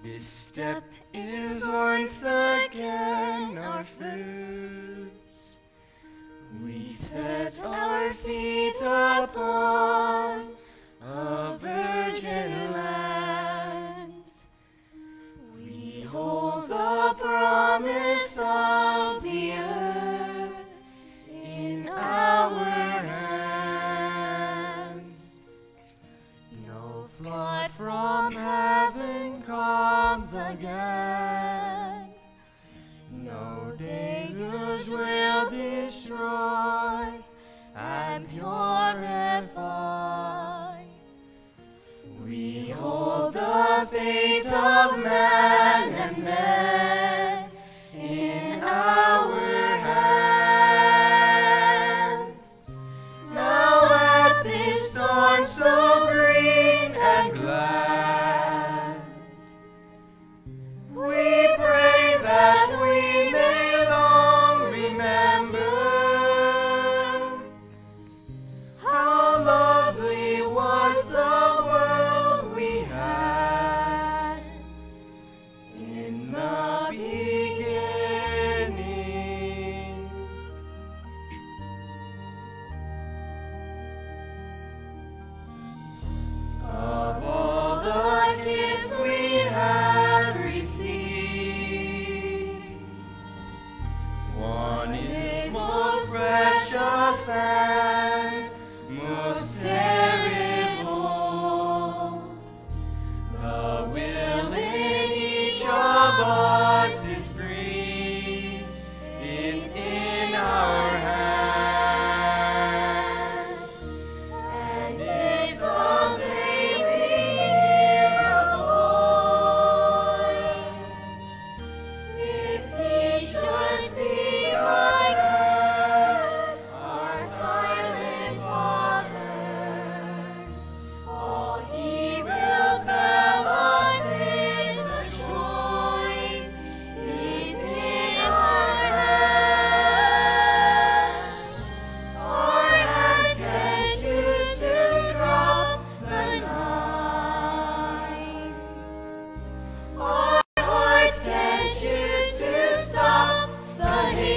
This step is once again our first. We set our feet upon a virgin land. We hold the promise of the earth in our hands. No flood from heaven comes again. No deluge will destroy and purify. We hold the fate of man and men in our hands. Now at this dawn so green and glad, we pray that we may long remember how lovely was the world we had in the beginning. Of all the gifts we had received, one is most precious and most terrible. The will in each of us is free. It's in our hands. And if someday we hear a voice, if he should speak again, our silent Father, all he will tell us is the choice is in our hands. Our hands can choose to drop the knife. Our hearts can choose to stop the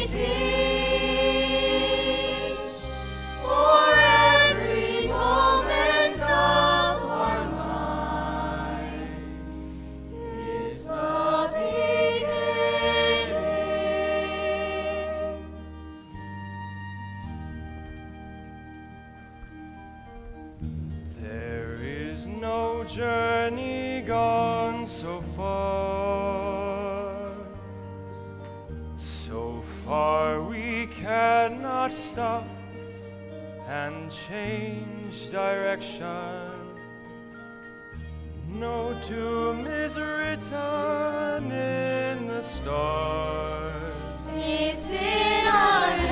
hating. For every moment of our lives is the beginning. There is no journey gone so far we cannot stop and change direction. No doom is written in the stars. It's in our